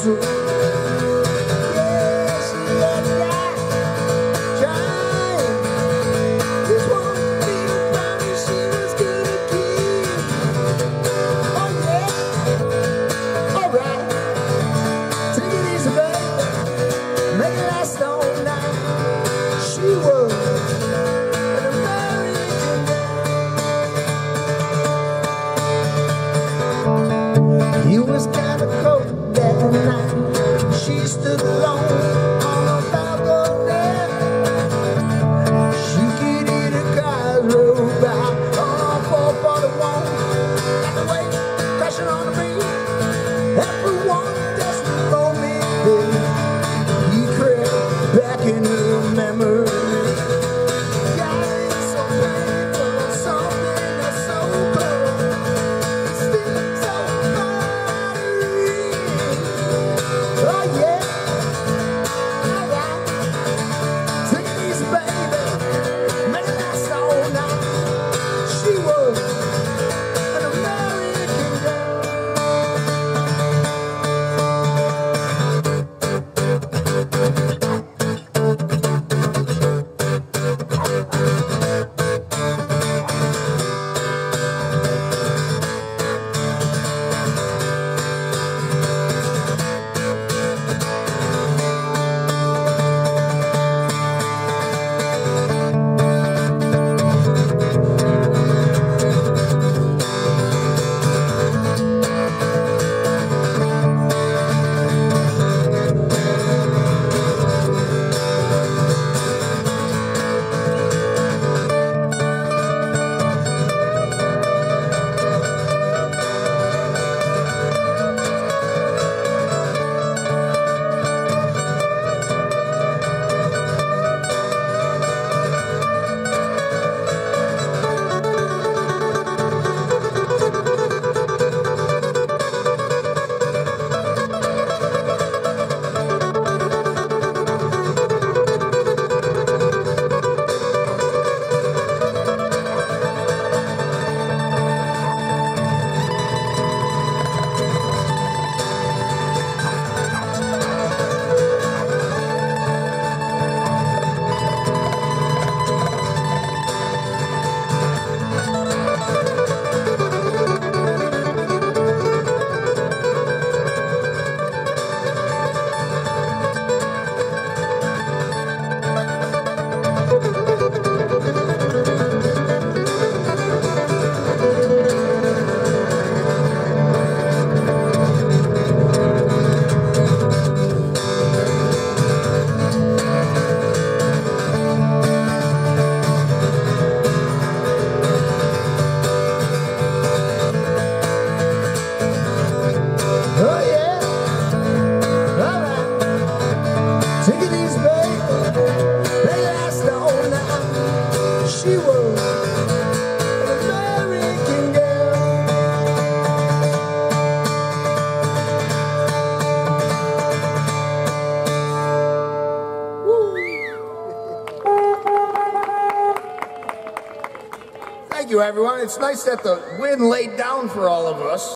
true. Yeah, she let that shine. This one big promise she was gonna keep. Oh yeah, alright. Take it easy, baby. Make it last all night. She was an American girl. He was kind of cold that night. She stood alone on a balcony. She could hear the cars roll by on 441. Like the wave crashing on the beat. Everyone desperate for me, baby. He crept back into memory. God, it's so painful, something that's so close. It's still so fiery. Oh yeah, alright. Take it easy, baby. Make it last all night. She was an American girl. Take it easy, baby. They last all night. She was an American girl. Woo. Thank you, everyone. It's nice that the wind laid down for all of us.